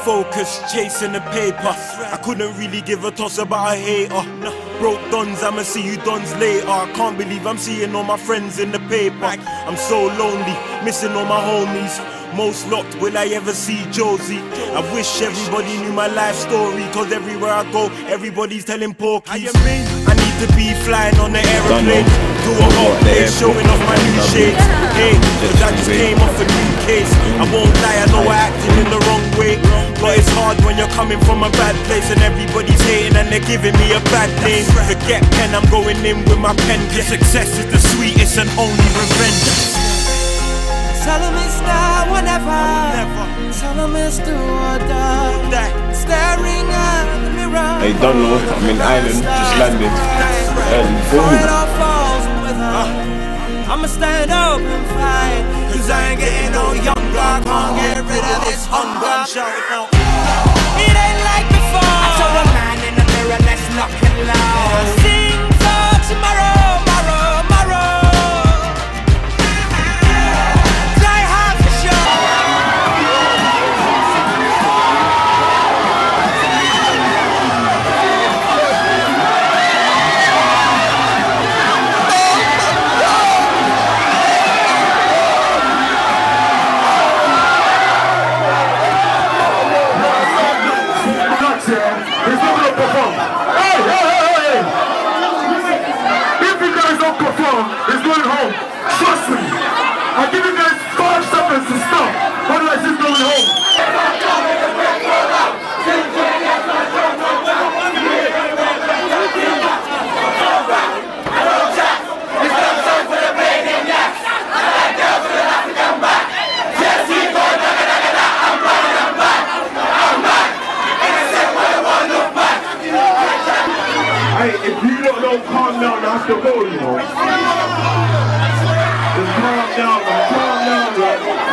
focused, chasing the paper. I couldn't really give a toss about a hater. Broke dons, I'ma see you dons later. I can't believe I'm seeing all my friends in the paper. I'm so lonely, missing all my homies. Most locked, will I ever see Josie? I wish everybody knew my life story, cause everywhere I go, everybody's telling porkies. I need to be flying on the aeroplane, do a hot day, showing off my new shades. Hey, cause I just came off a new case. I won't lie, I know I acted in the wrong way, but it's hard when you're coming from a bad place and everybody's hating and they're giving me a bad name. Forget pen, I'm going in with my pen, cause success is the sweetest and only revenge. Tell him it's now or never. Tell him it's do or die. Staring at the mirror. Hey, don't know. I'm in Ireland, just landed. Before it all falls with her, I'ma stand up and fight. Cause I ain't getting no younger. I can't get rid of this hunger. It ain't like before. I told a man in the mirror, let's knock it loud. Sing for tomorrow. It's going home. Trust me. I'll give you guys 5 seconds to stop. Otherwise, it's going home. Hey, if you don't calm down, I have to go, you know. Just calm down, man. Calm down, man.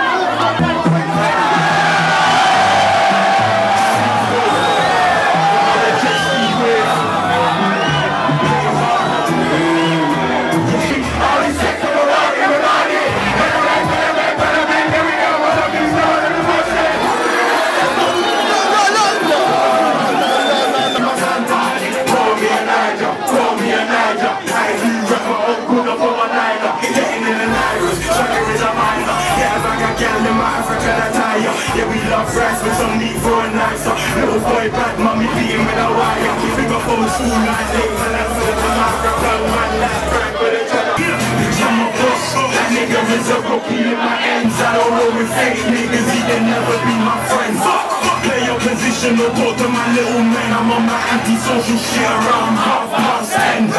Yeah, we love rice with some meat for a night. So little boy bad mommy beating with a wire. Big up old school like late and I'm for the Jamaica. Man like Frank with a cheddar. I'm a boss, that nigga is a rookie in my ends. I don't know with fake niggas, he can never be my friends. Play your position or talk to my little man. I'm on my anti-social shit around 10:30.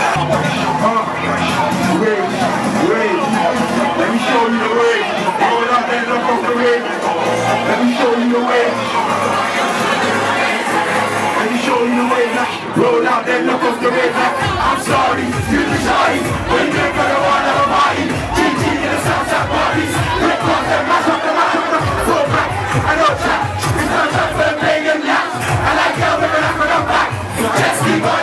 Wait, let me show you the way. Hold up and look off the way. Let me show you the way. Let me show you the way. Roll out then look off the way. I'm sorry, you be sorry. When you ain't gonna want to party. GG in the Southside parties. Quick off and mash up the full back. I know chat. It's not time for the pagan yaps. I like girls with an African back. Just keep on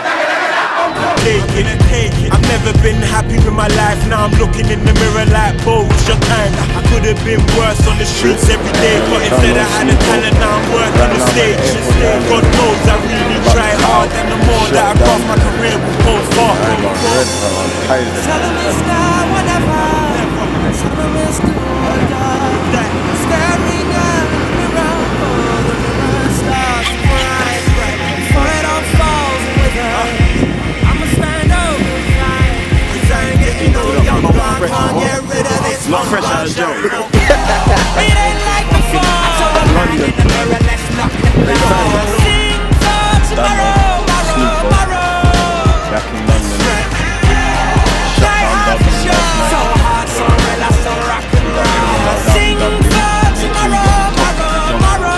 I've never been happy with my life. Now I'm looking in the mirror like, Bo, it's your time. I could have been worse on the streets every day, but instead I had a talent, now I'm working the stage. God knows I really try hard, and the more that I craft my career will go far. Tell them it's now or never. Tell them it's do or die. Staring at the mirror, the mirror starts to cry. Before it all falls with her, I'ma stand over and fight. Cause I ain't getting no younger. I can't get rid of this. Not fresh out of jail. It ain't like before. I told a man in the mirror, let's knock it loud. Sing for tomorrow, tomorrow. Back in London. Try hard for sure. So hard, so real, so rock and roll. Sing for tomorrow.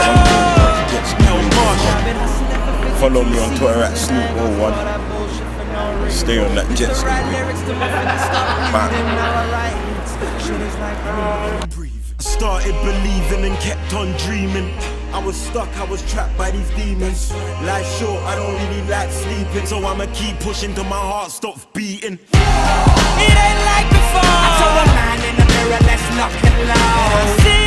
Follow me on Twitter at Snoop01. Stay on that jet ski. I started believing and kept on dreaming. I was stuck, I was trapped by these demons. Life's short, I don't really like sleeping, so I'ma keep pushing till my heart stops beating. It ain't like before. I told a man in the mirror, let's knock it loud.